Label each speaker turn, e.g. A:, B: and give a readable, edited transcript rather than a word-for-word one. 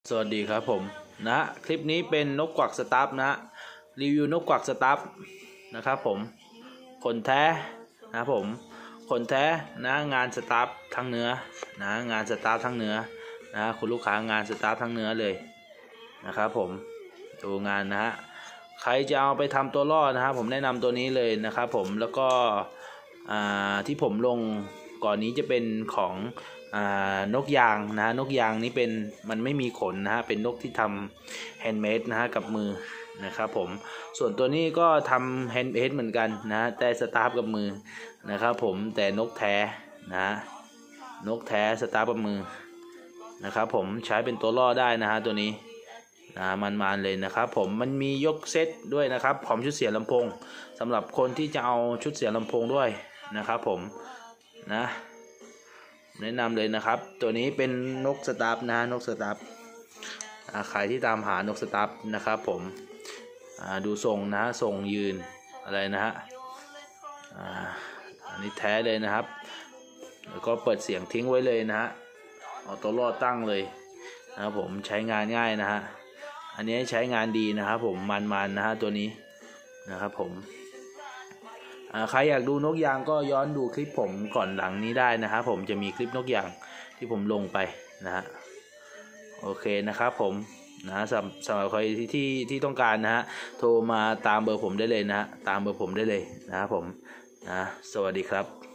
A: สวัสดีครับผมนะคลิปนี้เป็นนกกวักสตาร์ฟนะรีวิวนกกวักสตาร์ฟนะครับผมขนแท้นะผมขนแท้นะงานสตาร์ฟทั้งเนื้อนะงานสตาร์ฟทั้งเนื้อนะคุณลูกค้างานสตาร์ฟทั้งเนื้อเลยนะครับผมดูงานนะฮะใครจะเอาไปทำตัวล่อนะครับผมแนะนำตัวนี้เลยนะครับผมแล้วก็ที่ผมลงก่อนนี้จะเป็นของนกยางนะนกยางนี้เป็นมันไม่มีขนนะฮะเป็นนกที่ทำแฮนด์เมดนะฮะกับมือนะครับผมส่วนตัวนี้ก็ทำแฮนด์เมดเหมือนกันนะแต่สตาร์ฟกับมือนะครับผมแต่นกแท้นะนกแท้สตาร์ฟกับมือนะครับผมใช้เป็นตัวล่อได้นะฮะตัวนี้มันเลยนะครับผมมันมียกเซตด้วยนะครับพร้อมชุดเสียงลำโพงสำหรับคนที่จะเอาชุดเสียงลำโพงด้วยนะครับผมนะแนะนำเลยนะครับตัวนี้เป็นนกสตาร์ฟนะนกสตาร์ฟใครที่ตามหานกสตาร์ฟนะครับผมดูทรงนะทรงยืนอะไรนะฮะอันนี้แท้เลยนะครับแล้วก็เปิดเสียงทิ้งไว้เลยนะฮะเอาตัวรอดตั้งเลยนะครับผมใช้งานง่ายนะฮะอันนี้ใช้งานดีนะครับผมมันนะฮะตัวนี้นะครับผมใครอยากดูนกยางก็ย้อนดูคลิปผมก่อนหลังนี้ได้นะครับผมจะมีคลิปนกยางที่ผมลงไปนะฮะโอเคนะครับผมนะสำหรับใครที่ต้องการนะฮะโทรมาตามเบอร์ผมได้เลยนะตามเบอร์ผมได้เลยนะครับผมนะสวัสดีครับ